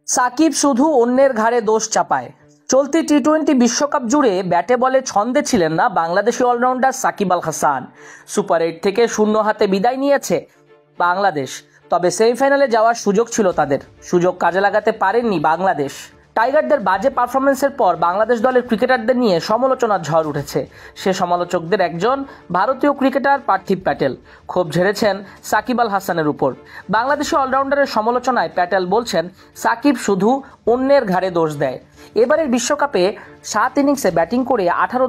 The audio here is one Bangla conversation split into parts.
সাকিব শুধু অন্যের ঘাড়ে দোষ চাপায়। চলতি টি-20 বিশ্বকাপ জুড়ে ব্যাটে বলে ছন্দে ছিলেন না বাংলাদেশি অলরাউন্ডার সাকিব আল হাসান। সুপার 8 থেকে শূন্য হাতে বিদায় নিয়েছে বাংলাদেশ, তবে সেমিফাইনালে যাওয়ার সুযোগ ছিল তাদের, সুযোগ কাজে লাগাতে পারেননি বাংলাদেশ। টাইগারদের বাজে পারফরমেন্সের পর বাংলাদেশ দলের ক্রিকেটারদের নিয়ে সমালোচনার ঝড় উঠেছে। সে সমালোচকদের একজন ভারতীয় ক্রিকেটার পার্থিব প্যাটেল ক্ষোভ ঝেড়েছেন সাকিব আল হাসানের উপর। বাংলাদেশি অলরাউন্ডারের সমালোচনায় প্যাটেল বলছেন, সাকিব শুধু অন্যের ঘাড়ে দোষ দেয়। এবারের বিশ্বকাপে 7 ইনিংসে ব্যাটিং করে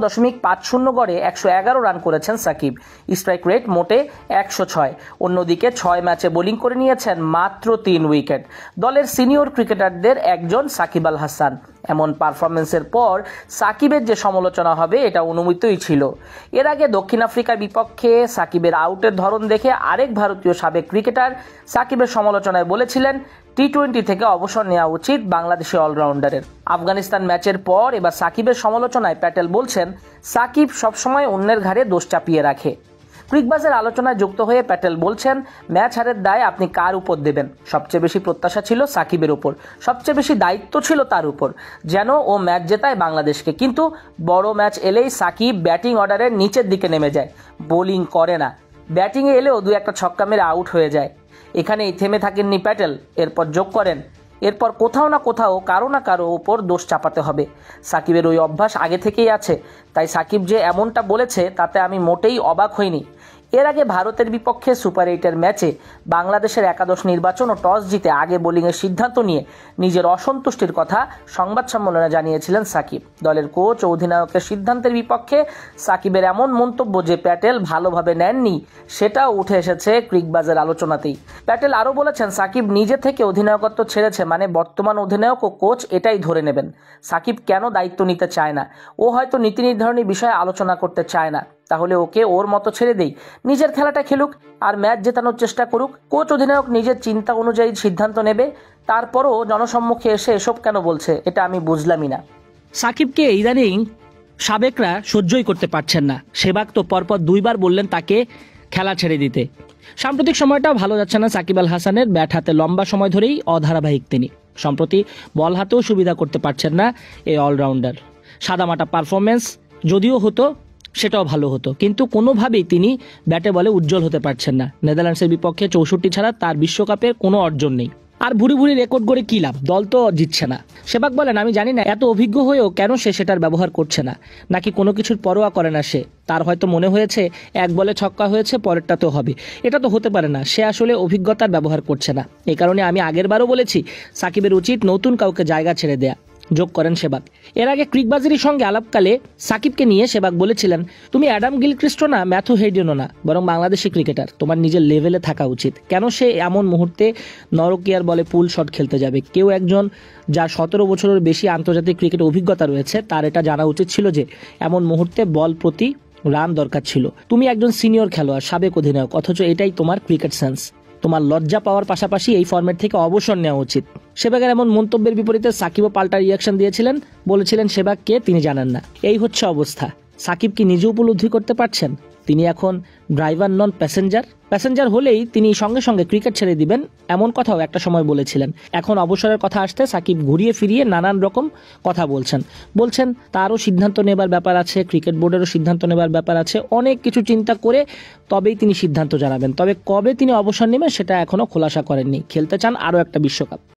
18.50 গড়ে 111 রান করেছেন সাকিব। স্ট্রাইক রেট মোটে 106। অন্যদিকে 6 ম্যাচে বোলিং করে নিয়েছেন মাত্র 3 উইকেট। দলের সিনিয়র ক্রিকেটারদের একজন সাকিব আল হাসান। এমন পারফরমেন্সের পর সাকিবের যে সমালোচনা হবে এটা অনুমিতই ছিল। এর আগে দক্ষিণ আফ্রিকার বিপক্ষে সাকিবের আউটের ধরন দেখে আরেক ভারতীয় সাবেক ক্রিকেটার সাকিবের সমালোচনায় বলেছিলেন, টি-20 থেকে অবসর নেওয়া উচিত বাংলাদেশি অলরাউন্ডারের। আফগানিস্তান ম্যাচের পর এবার সাকিবের সমালোচনায় প্যাটেল বলছেন, সাকিব সবসময় অন্যের ঘাড়ে দোষ চাপিয়ে রাখে। ক্রিকবাজের আলোচনায় যুক্ত হয়ে প্যাটেল বলছেন, ম্যাচ হারের দায় আপনি কার উপর দেবেন? সবচেয়ে বেশি প্রত্যাশা ছিল সাকিবের উপর, সবচেয়ে বেশি দায়িত্ব ছিল তার উপর, যেন ও ম্যাচ জেতায় বাংলাদেশকে। কিন্তু বড় ম্যাচ এলেই সাকিব ব্যাটিং অর্ডারের নিচের দিকে নেমে যায়, বোলিং করে না, ব্যাটিংয়ে এলেও 2-1 ছক্কা মেরে আউট হয়ে যায়। এখানেই থেমে থাকেননি প্যাটেল, এরপর যোগ করেন, এরপর কোথাও না কোথাও কারো না কারো উপর দোষ চাপাতে হবে। সাকিবের ওই অভ্যাস আগে থেকেই আছে, তাই সাকিব যে এমনটা বলেছে তাতে আমি মোটেই অবাক হইনি। এর আগে ভারতের বিপক্ষে সুপার 8-এর ম্যাচে বাংলাদেশের একাদশ নির্বাচন ও টস জিতে আগে বোলিংয়ের সিদ্ধান্ত নিয়ে নিজের অসন্তুষ্টির কথা সংবাদ সম্মেলনে জানিয়েছিলেন সাকিব। দলের কোচ ও অধিনায়কের সিদ্ধান্তের বিপক্ষে সাকিবের এমন মন্তব্য যে প্যাটেল ভালোভাবে নেননি, সেটাও উঠে এসেছে ক্রিকবাজের আলোচনাতেই। প্যাটেল আরও বলেছেন, সাকিব নিজে থেকে অধিনায়কত্ব ছেড়েছে, মানে বর্তমান অধিনায়ক ও কোচ এটাই ধরে নেবেন। সাকিব কেন দায়িত্ব নিতে চায় না? ও হয়তো নীতি নির্ধারণী বিষয়ে আলোচনা করতে চায় না, তাহলে ওকে ওর মতো ছেড়ে দেই, নিজের খেলাটা খেলুক আর ম্যাচ জেতানোর চেষ্টা করুক। কোচ অধিনায়ক নিজের চিন্তা অনুযায়ী সিদ্ধান্ত নেবে, তারপরও জনসম্মুখে এসে এসব কেন বলছে এটা আমি বুঝলামই না। সাকিবকে ইদানিং সাবেকরা সহ্যই করতে পারছেন না। সেবাগ তো পরপর 2 বার বললেন তাকে খেলা ছেড়ে দিতে। সাম্প্রতিক সময়টাও ভালো যাচ্ছে না সাকিব আল হাসানের। ব্যাট হাতে লম্বা সময় ধরেই অধারাবাহিক তিনি। সম্প্রতি বল হাতেও সুবিধা করতে পারছেন না এই অলরাউন্ডার। সাদামাটা পারফরমেন্স যদিও হতো সেটাও ভালো হতো, কিন্তু কোনোভাবেই তিনি ব্যাটে বলে উজ্জ্বল হতে পারছেন না। নেদারল্যান্ডসের বিপক্ষে 64 ছাড়া তার বিশ্বকাপের কোনো অর্জন নেই। আর ভুরি ভুরি রেকর্ড করে কী লাভ? দল তো জিতছে না। সেবাগ বলেন, আমি জানি না এত অভিজ্ঞ হয়েও কেন সে সেটার ব্যবহার করছে না, নাকি কোনো কিছুর পরোয়া করে না সে। তার হয়তো মনে হয়েছে 1 বলে ছক্কা হয়েছে, পরেরটা তো হবে। এটা তো হতে পারে না, সে আসলে অভিজ্ঞতার ব্যবহার করছে না। এই কারণে আমি আগেরবারও বলেছি, সাকিবের উচিত নতুন কাউকে জায়গা ছেড়ে দেয়া, যোগ করেন সেবাগ। এর আগে ক্রিকবাজারের সঙ্গে আলাপকালে সাকিবকে নিয়ে সেবাগ বলেছিলেন, তুমি অ্যাডাম গিলক্রিস্টও না, ম্যাথু হেইডেনও না, বরং বাংলাদেশি ক্রিকেটার, তোমার নিজের লেভেলে থাকা উচিত। কেন সে এমন মুহূর্তে নরকিয়ার বলে পুল শট খেলতে যাবে? কেউ একজন যার 17 বছরের বেশি আন্তর্জাতিক ক্রিকেট অভিজ্ঞতা রয়েছে, তার এটা জানা উচিত ছিল যে এমন মুহূর্তে বল প্রতি রান দরকার ছিল। তুমি একজন সিনিয়র খেলোয়াড়, সাবেক অধিনায়ক, অথচ এটাই তোমার ক্রিকেট সেন্স। তোমার লজ্জা পাওয়ার পাশাপাশি এই ফরম্যাট থেকে অবসর নেওয়া উচিত। সেবাগের এমন মন্তব্যের বিপরীতে সাকিবও পাল্টা রিয়াকশন দিয়েছিলেন, বলেছিলেন সেবাগ কে তিনি জানেন না। এই হচ্ছে অবস্থা। সাকিব কি নিজে উপলব্ধি করতে পারছেন তিনি এখন ড্রাইভার নন, প্যাসেঞ্জার হলেই তিনি সঙ্গে সঙ্গে ক্রিকেট ছেড়ে দিবেন, এমন কথাও একটা সময় বলেছিলেন। এখন অবসরের কথা আসতে সাকিব ঘুরিয়ে ফিরিয়ে নানান রকম কথা বলছেন তারও সিদ্ধান্ত নেবার ব্যাপার আছে, ক্রিকেট বোর্ডেরও সিদ্ধান্ত নেবার ব্যাপার আছে। অনেক কিছু চিন্তা করে তবেই তিনি সিদ্ধান্ত জানাবেন। তবে কবে তিনি অবসর নেবেন সেটা এখনো খোলাসা করেননি। খেলতে চান আরও একটা বিশ্বকাপ।